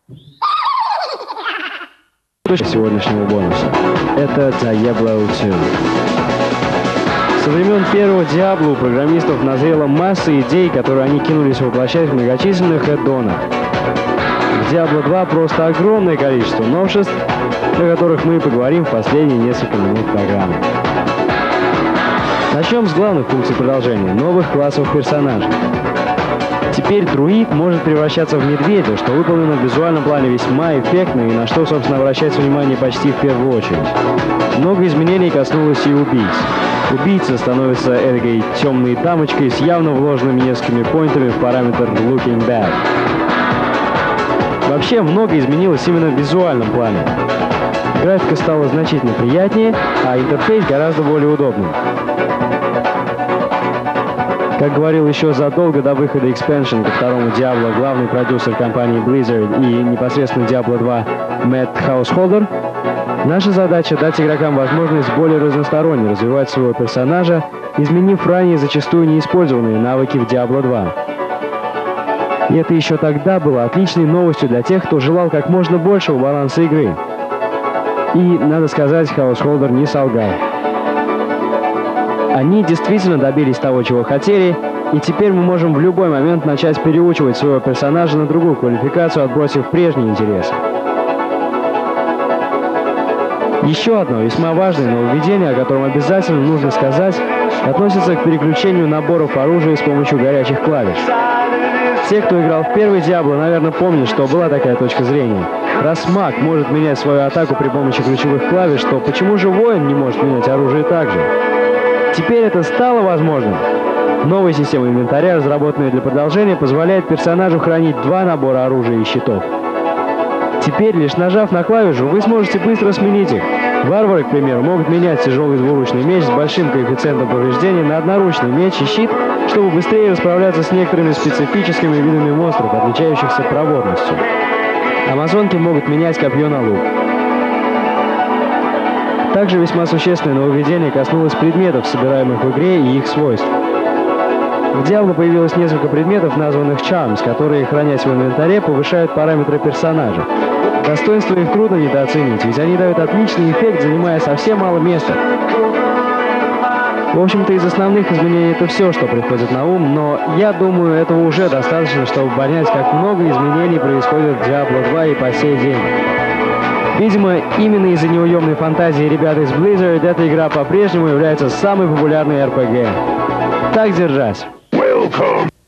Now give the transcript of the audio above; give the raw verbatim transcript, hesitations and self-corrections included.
Сегодняшнего бонуса. Это Diablo два. Со времен первого Diablo у программистов назрела масса идей, которые они кинулись воплощать в многочисленных эддонах. В Diablo два просто огромное количество новшеств, о которых мы поговорим в последние несколько минут программы. Начнем с главных функций продолжения – новых классов персонажей. Теперь друид может превращаться в медведя, что выполнено в визуальном плане весьма эффектно и на что, собственно, обращается внимание почти в первую очередь. Много изменений коснулось и убийц. Убийца становится эдакой темной дамочкой с явно вложенными несколькими поинтами в параметр Looking Bad. Вообще, много изменилось именно в визуальном плане. Графика стала значительно приятнее, а интерфейс гораздо более удобным. Как говорил еще задолго до выхода Expansion ко второму Diablo главный продюсер компании Blizzard и непосредственно Diablo два Мэтт Хаусхолдер, наша задача — дать игрокам возможность более разносторонне развивать своего персонажа, изменив ранее зачастую неиспользованные навыки в Diablo два. И это еще тогда было отличной новостью для тех, кто желал как можно большего баланса игры. И, надо сказать, Хаусхолдер не солгал. Они действительно добились того, чего хотели, и теперь мы можем в любой момент начать переучивать своего персонажа на другую квалификацию, отбросив прежние интересы. Еще одно весьма важное нововведение, о котором обязательно нужно сказать, относится к переключению наборов оружия с помощью горячих клавиш. Те, кто играл в первый Diablo, наверное, помнят, что была такая точка зрения. Раз маг может менять свою атаку при помощи ключевых клавиш, то почему же воин не может менять оружие так же? Теперь это стало возможным. Новая система инвентаря, разработанная для продолжения, позволяет персонажу хранить два набора оружия и щитов. Теперь, лишь нажав на клавишу, вы сможете быстро сменить их. Варвары, к примеру, могут менять тяжелый двуручный меч с большим коэффициентом повреждений на одноручный меч и щит, чтобы быстрее расправляться с некоторыми специфическими видами монстров, отличающихся проворностью. Амазонки могут менять копье на лук. Также весьма существенное нововведение коснулось предметов, собираемых в игре, и их свойств. В Diablo появилось несколько предметов, названных Charms, которые, хранясь в инвентаре, повышают параметры персонажа. Достоинство их трудно недооценить, ведь они дают отличный эффект, занимая совсем мало места. В общем-то, из основных изменений это все, что приходит на ум, но я думаю, этого уже достаточно, чтобы понять, как много изменений происходит в Diablo два и по сей день. Видимо, именно из-за неуемной фантазии ребят из Blizzard эта игра по-прежнему является самой популярной эр пи джи. Так держать!